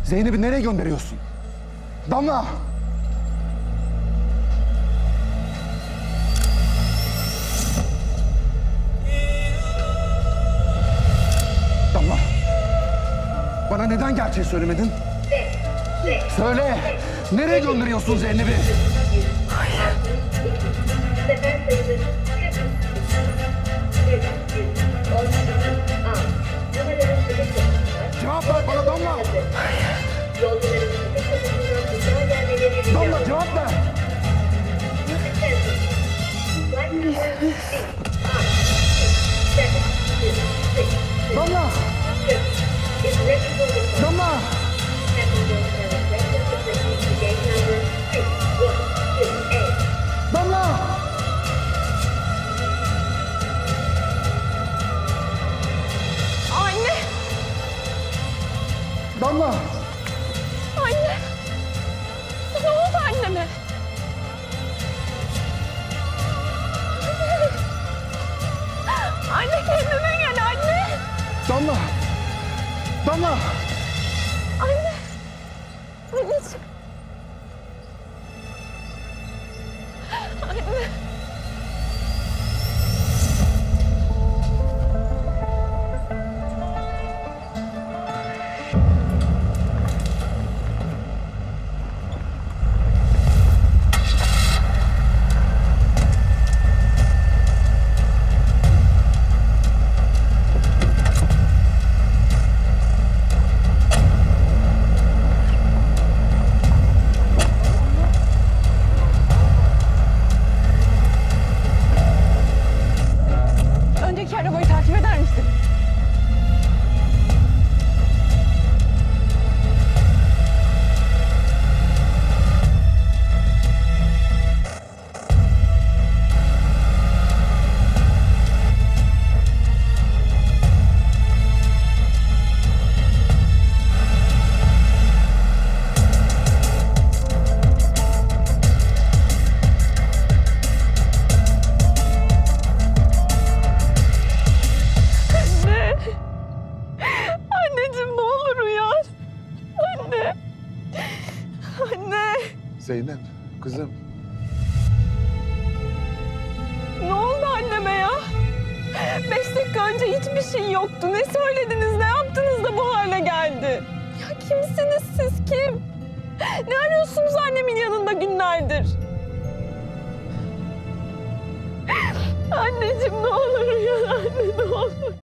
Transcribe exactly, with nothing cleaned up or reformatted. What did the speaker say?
Zeynep'i nereye gönderiyorsun? Damla! Damla! Bana neden gerçeği söylemedin? Söyle! Nereye gönderiyorsun Zeynep'i? Cevap ver bana Damla! Damla cevap ver! Damla! Damla! Damla! Anne! Damla! Anne! Ne oldu anneme? Anne! Anne kendine gel anne! Damla! Damla! Anne! Anneciğim! Anne! Öndeki arabayı takip eder misin? Anne! Anneciğim ne olur uyan! Anne! Anne! Zeynep, kızım. Ne oldu anneme ya? Beş dakika önce hiçbir şey yoktu. Ne söylediniz, ne yaptınız da bu hale geldi? Ya kimsiniz siz, kim? Ne arıyorsunuz annemin yanında günlerdir? Anneciğim ne olur uyan anne, ne olur.